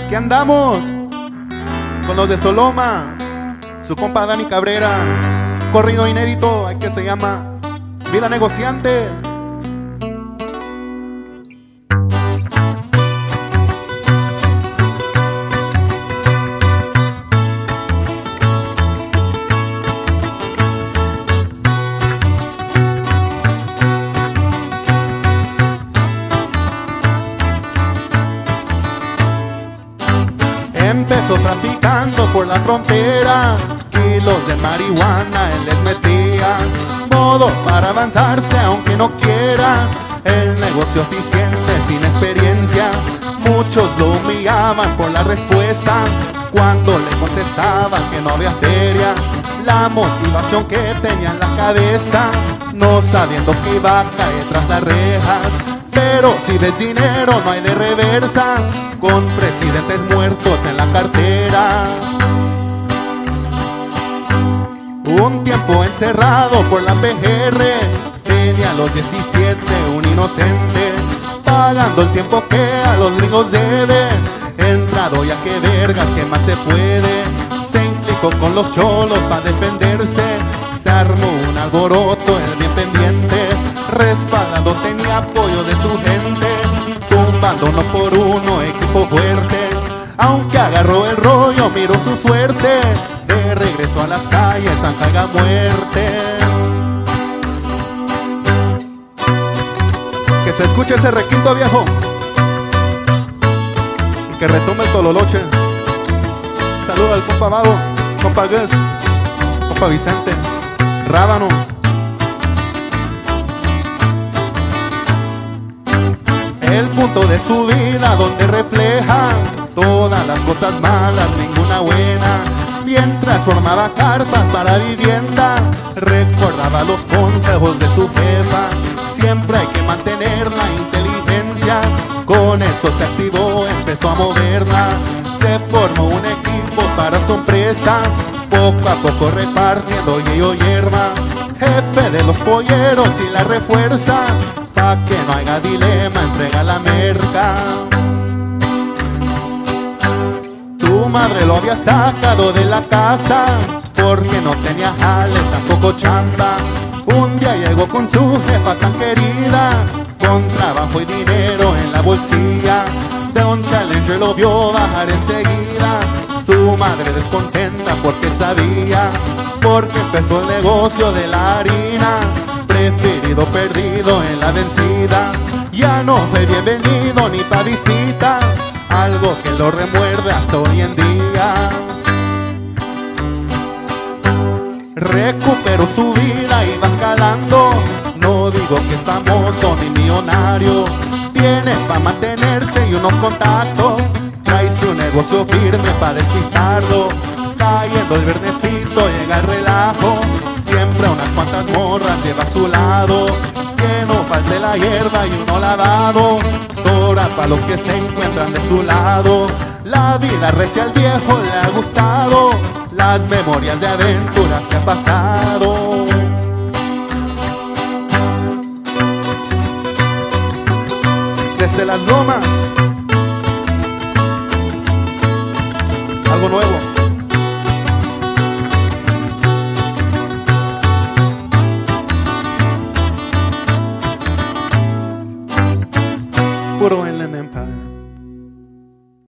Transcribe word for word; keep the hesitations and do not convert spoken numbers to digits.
Aquí andamos con los de Soloma, su compa Dani Cabrera, corrido inédito que se llama Vida Negociante. Empezó traficando por la frontera, kilos de marihuana él les metía, modo para avanzarse aunque no quiera, el negocio eficiente sin experiencia, muchos lo humillaban por la respuesta, cuando le contestaban que no había feria, la motivación que tenía en la cabeza, no sabiendo que iba a caer tras las rejas, pero si ves dinero no hay de reversa, con presidentes muertos en la cartera. Un tiempo encerrado por la P G R, tenía a los diecisiete un inocente, pagando el tiempo que a los gringos debe, entrado ya que vergas, que más se puede, se implicó con los cholos para defenderse, se armó un alboroto el bien pendiente, respaldado tenía apoyo de su gente, tumbando uno por uno equipo fuerte, aunque agarró el rollo miró su suerte, de regreso a las calles Santa haga muerte. Que se escuche ese requinto viejo y que retome el tololoche. Saluda al compa Babo, compa Gus, compa Vicente, Rábano. El punto de su vida donde refleja todas las cosas malas, ninguna buena. Mientras formaba cartas para vivienda, recordaba los consejos de su jefa. Siempre hay que mantener la inteligencia, con eso se activó, empezó a moverla. Se formó un equipo para su empresa, poco a poco repartiendo hielo hierba. Jefe de los polleros y la refuerza, pa' que no haya dilema, entrega la merca. Su madre lo había sacado de la casa, porque no tenía jale, tampoco chamba. Un día llegó con su jefa tan querida, con trabajo y dinero en la bolsilla. De un Challenger lo vio bajar enseguida, su madre descontenta porque sabía, porque empezó el negocio de la harina, preferido perdido en la vencida. Ya no fue bienvenido ni pa' visita, algo que lo remuerde hasta hoy en día. Recuperó su vida y va escalando, no digo que es famoso ni millonario, tiene pa' mantenerse y unos contactos, trae su negocio firme pa' despistarlo, cayendo el viernesito llega el relajo, siempre unas cuantas morras lleva a su lado, que no falte la hierba y uno lavado, sobra pa' los que se encuentran de su lado. La vida recia al viejo le ha gustado, las memorias de aventuras que ha pasado. Desde las lomas, algo nuevo. Puro Inland Empire.